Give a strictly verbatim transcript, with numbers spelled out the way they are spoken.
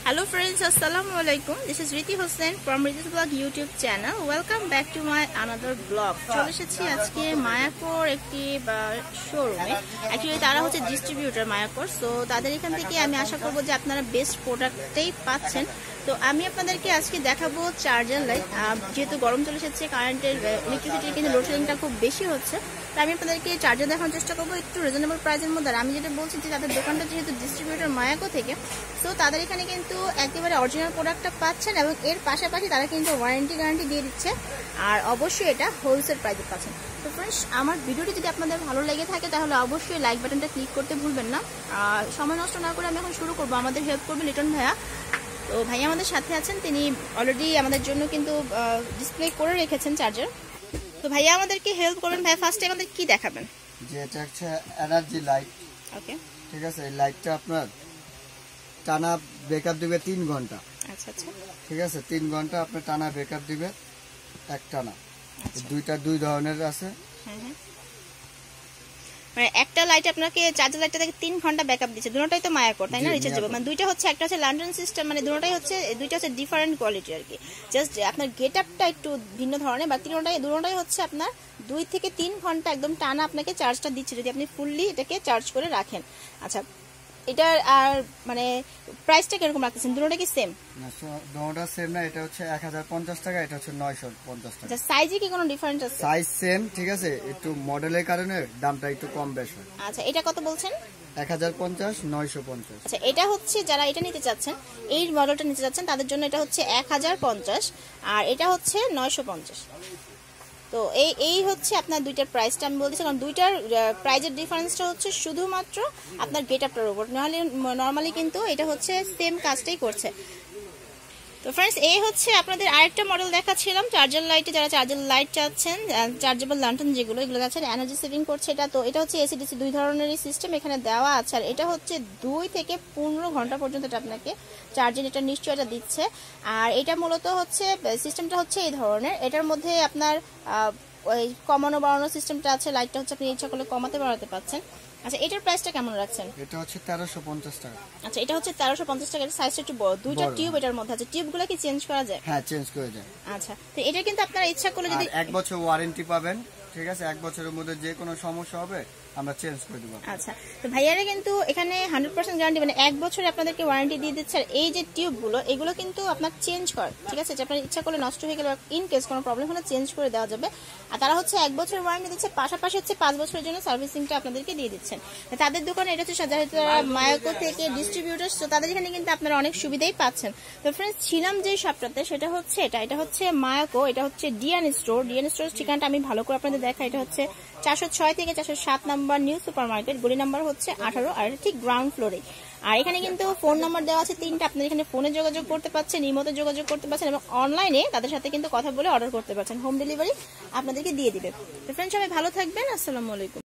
Hello friends, Assalamualaikum. This is Riti Hossain from Riti's Blog YouTube channel. Welcome back to my another blog. চলে এসেছি আজকে মায়াকোর একটি শোরুমে। Actually তারা হচ্ছে ডিস্ট্রিবিউটর মায়াকোর, সো তাদের এখান থেকে আমি আশা করব যে আপনারা বেস্ট প্রোডাক্টটাই পাচ্ছেন। তো আমি আপনাদেরকে আজকে দেখাবো চার্জার লাইট। যেহেতু গরম চলে এসেছে, কারেন্টের ইলেকট্রিসিটির কিন্তু লোডশেডিংটা খুব বেশি হচ্ছে, তো আমি আপনাদেরকে চার্জার দেখানোর চেষ্টা করবো একটু রিজনেবল প্রাইসের মধ্যে। আর আমি যেটা বলছি যে তাদের দোকানটা যেহেতু ডিস্ট্রিবিউটর মায়াকো থেকে, তো তাদের এখানে কিন্তু একেবারে অরিজিনাল প্রোডাক্টটা পাচ্ছেন এবং এর পাশাপাশি তারা কিন্তু ওয়ারেন্টি গ্যারান্টি দিয়ে দিচ্ছে, আর অবশ্যই এটা হোলসেল প্রাইসে পাচ্ছেন। তো ফ্রেন্ডস, আমার ভিডিওটি যদি আপনাদের ভালো লেগে থাকে তাহলে অবশ্যই লাইক বাটনটা ক্লিক করতে ভুলবেন না। আর সময় নষ্ট না করে আমি এখন শুরু করবো। আমাদের হেল্প করবে লিটন ভাইয়া। তো ভাইয়া আমাদের সাথে আছেন, তিনি অলরেডি আমাদের জন্য কিন্তু ডিসপ্লে করে রেখেছেন চার্জার। তো ভাইয়া আমাদেরকে হেল্প করবেন। ভাইয়া ফার্স্টে আমাদের কি দেখাবেন? যে এটা হচ্ছে এনার্জি লাইট। ওকে, ঠিক আছে। এই লাইটটা আপনার টানা ব্যাকআপ দিবে তিন ঘন্টা। আচ্ছা আচ্ছা, ঠিক আছে। তিন ঘন্টা আপনার টানা ব্যাকআপ দিবে এক টানা। দুইটা দুই ধরনের আছে। হ্যাঁ হ্যাঁ, মানে একটা লাইট আপনাকে চার্জার লাইটটা থেকে তিন ঘন্টা ব্যাকআপ দিচ্ছে। দুটোটাই তো মায়াকোর, তাই না? রিচার্জেবল। মানে দুইটা হচ্ছে, একটা হচ্ছে লন্ডন সিস্টেম, মানে দুটোটাই হচ্ছে দুইটা হচ্ছে ডিফারেন্ট কোয়ালিটি আর কি। জাস্ট আপনার গেট আপটা একটু ভিন্ন ধরনের, বা তিনটাই দুটোটাই হচ্ছে আপনার দুই থেকে তিন ঘন্টা একদম টানা আপনাকে চার্জটা দিচ্ছে যদি আপনি ফুললি এটাকে চার্জ করে রাখেন। আচ্ছা, এটার আর মানে প্রাইসটা কিরকম রাখতেছেন? দুটোটা কি সেম? না, দুটোটা সেম না। এটা হচ্ছে এক হাজার পঞ্চাশ টাকা, এটা হচ্ছে নয়শো পঞ্চাশ টাকা। আচ্ছা, সাইজে কি কোনো ডিফারেন্স আছে? সাইজ সেম, ঠিক আছে। একটু মডেলের কারণে দামটা একটু কম বেশ হয়। আচ্ছা, এটা কত বলছেন? এক হাজার পঞ্চাশ, নয়শো পঞ্চাশ। আচ্ছা, এটা হচ্ছে যারা এটা নিতে চাচ্ছেন, এই মডেলটা নিতে চাচ্ছেন, তাদের জন্য এটা হচ্ছে এক হাজার পঞ্চাশ, আর এটা হচ্ছে নয়শো পঞ্চাশ। তো এই এই হচ্ছে আপনার দুইটার প্রাইসটা আমি বলতেছি, কারণ দুইটার প্রাইজের ডিফারেন্সটা হচ্ছে শুধুমাত্র আপনার গেট আপটার উপর। নাহলে নর্মালি কিন্তু এটা হচ্ছে সেম কাজটাই করছে। তো ফ্রেন্ডস, এই হচ্ছে আপনাদের আরেকটা মডেল দেখাচ্ছিলাম চার্জার লাইটে। যারা চার্জার লাইট চাচ্ছেন, চার্জেবল ল্যান্টার্ন যেগুলো, এগুলো যাচ্ছেন এনার্জি সেভিং করছে এটা। তো এটা হচ্ছে এসি ডিসি দুই ধরনেরই সিস্টেম এখানে দেওয়া আছে, আর এটা হচ্ছে দুই থেকে পনেরো ঘন্টা পর্যন্ত এটা আপনাকে চার্জিং এটা নিশ্চয়তা দিচ্ছে। আর এটা মূলত হচ্ছে সিস্টেমটা হচ্ছে এই ধরনের। এটার মধ্যে আপনার ওই কমানো বাড়ানো সিস্টেমটা আছে। লাইটটা হচ্ছে আপনি ইচ্ছা করলে কমাতে বাড়াতে পাচ্ছেন। আচ্ছা, এটার প্রাইসটা কেমন রাখছেন? এটা হচ্ছে তেরোশো পঞ্চাশ টাকা। আচ্ছা, এটা হচ্ছে তেরোশো পঞ্চাশ টাকা। সাইজটা একটু বড়, দুইটা টিউব এটার মধ্যে আছে। টিউবগুলো কি চেঞ্জ করা যায়? হ্যাঁ, চেঞ্জ করে যায়। আচ্ছা, তো এটা কিন্তু আপনারা ইচ্ছা করলে যদি এক বছর ওয়ারেন্টি পাবেন। ঠিক আছে। এক বছরের মধ্যে যে কোনো সমস্যা হবে আমরা চেঞ্জ করে দেব। আচ্ছা, তো ভাইয়ারা কিন্তু এখানে হান্ড্রেড পার্সেন্ট গ্যারান্টি, মানে এক বছরে আপনাদেরকে ওয়ারেন্টি দিয়ে দিচ্ছে। আর এই যে টিউবগুলো, এগুলো কিন্তু আপনার চেঞ্জ কর, ঠিক আছে। যে আপনার ইচ্ছা করলে নষ্ট হয়ে গেলে ইন কেস কোনো প্রবলেম হলে চেঞ্জ করে দেওয়া যাবে। আর তারা হচ্ছে এক বছরের ওয়ারেন্টি দিচ্ছে, পাশাপাশি হচ্ছে পাঁচ বছরের জন্য সার্ভিসিংটা আপনাদেরকে দিয়ে দিচ্ছেন। তাদের দোকানে এটা হচ্ছে সাধারণত মায়াকো থেকে ডিস্ট্রিবিউটার, তো তাদের এখানে কিন্তু আপনারা অনেক সুবিধাই পাচ্ছেন। তো ফ্রেন্ডস, ছিলাম যে শপটাতে, সেটা হচ্ছে এটা এটা হচ্ছে মায়াকো, এটা হচ্ছে ডিএন স্টোর। ডিএন স্টোর ঠিকানাটা আমি ভালো করে আপনাদের দেখা। এটা হচ্ছে চারশো ছয় থেকে চারশো সাত নাম্বার নিউ সুপার মার্কেট, গলি নাম্বার হচ্ছে আঠারো, আর ঠিক গ্রাউন্ড ফ্লোরে। আর এখানে কিন্তু ফোন নাম্বার দেওয়া আছে তিনটা। আপনার এখানে ফোনে যোগাযোগ করতে পারছেন, ইমোতে যোগাযোগ করতে পারছেন, এবং অনলাইনে তাদের সাথে কিন্তু কথা বলে অর্ডার করতে পারছেন। হোম ডেলিভারি আপনাদেরকে দিয়ে দিবে। তো ফ্রেন্ডস, সবাই ভালো থাকবেন। আসসালামু আলাইকুম।